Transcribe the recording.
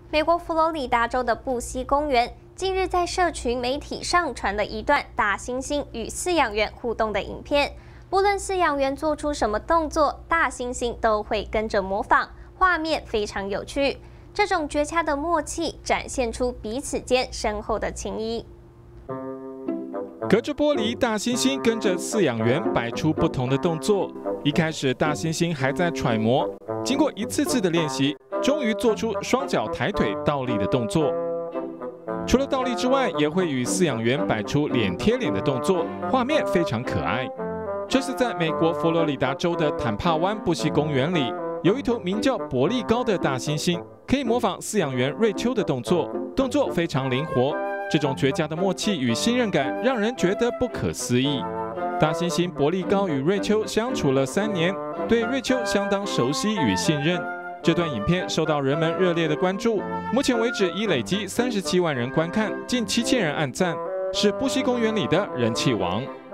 美国佛罗里达州的布希公园近日在社群媒体上传了一段大猩猩与饲养员互动的影片。不论饲养员做出什么动作，大猩猩都会跟着模仿，画面非常有趣。这种绝佳的默契展现出彼此间深厚的情谊。 隔着玻璃，大猩猩跟着饲养员摆出不同的动作。一开始，大猩猩还在揣摩，经过一次次的练习，终于做出双脚抬腿倒立的动作。除了倒立之外，也会与饲养员摆出脸贴脸的动作，画面非常可爱。这是在美国佛罗里达州的坦帕湾布希公园里，有一头名叫伯利高的大猩猩，可以模仿饲养员瑞秋的动作，动作非常灵活。 这种绝佳的默契与信任感，让人觉得不可思议。大猩猩伯利高与瑞秋相处了3年，对瑞秋相当熟悉与信任。这段影片受到人们热烈的关注，目前为止已累积37万人观看，近7000人按赞，是布希公园里的人气王。